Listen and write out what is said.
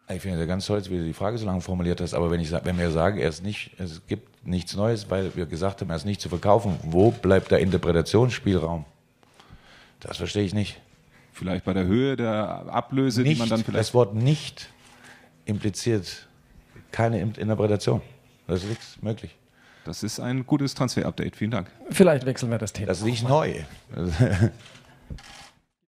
Ich finde es ganz toll, wie du die Frage so lange formuliert hast, aber wenn wir sagen, es gibt nichts Neues, weil wir gesagt haben, er ist nicht zu verkaufen, wo bleibt der Interpretationsspielraum? Das verstehe ich nicht. Vielleicht bei der Höhe der Ablöse, Nicht, die man dann vielleicht... das Wort nicht impliziert keine Interpretation. Das ist nichts möglich. Das ist ein gutes Transfer-Update. Vielen Dank. Vielleicht wechseln wir das Thema. Das ist nicht neu.